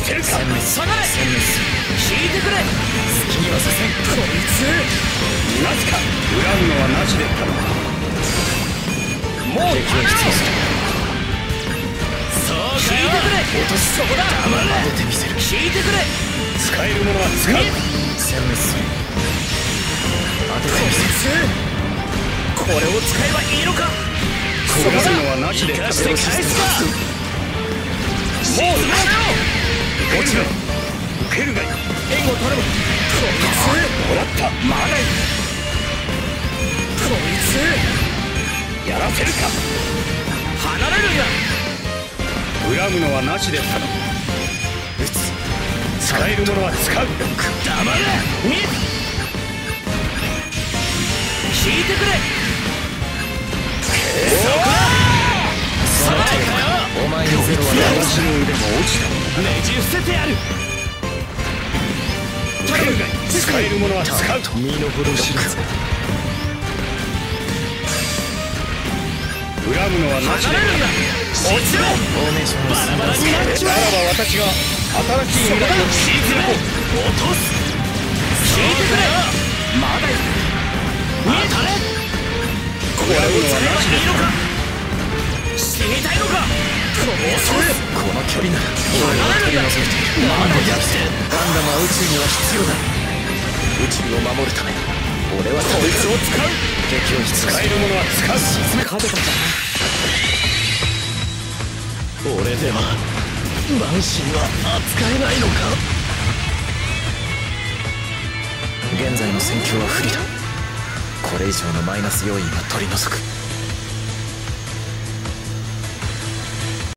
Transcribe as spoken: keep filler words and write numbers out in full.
せるか。 下がれ。引いてくれ。好きにはさせん。こいつなぜか恨むのはなしで頼む。もう敵を必要する。 そうかよ。引いてくれ。落としそうだ。黙れ。出てみせる。引いてくれ。 使えるものは使う。 殲滅する。当ててみせる。これを使えばいいのか。 恨むのはなしで生かして返すか。 もうなよ。落ちろ。受けるがいい。 援護取れば。こいつもらった。 まだいい。こいつやらせるか。 離れるんだ。 恨むのはなしで頼む。 撃つ。 使えるものは使う。 黙れ。み引いてくれ。そこさあかよ。お前のゼロは私の腕も落ちた。 ねじ伏せてやる。 受けるがいい。使えるものは使う。 身の程知らず。 恨むのはなしで。 落ちろ。バラバラになっちまならば私が新しい未来を引いてくれ。落とす。引いてくれ。まだいる。当たれ。これを使えばいいのか。死にたいのか。この距離なら離れるんだ。まだやって。ガンダムは宇宙には必要だ。宇宙を守るため俺はこいつを使う。敵を必要。 使えるものは使う。 沈め勝てたんだな。俺では満身は扱えないのか。現在の戦況は不利だ。これ以上のマイナス要因は取り除く。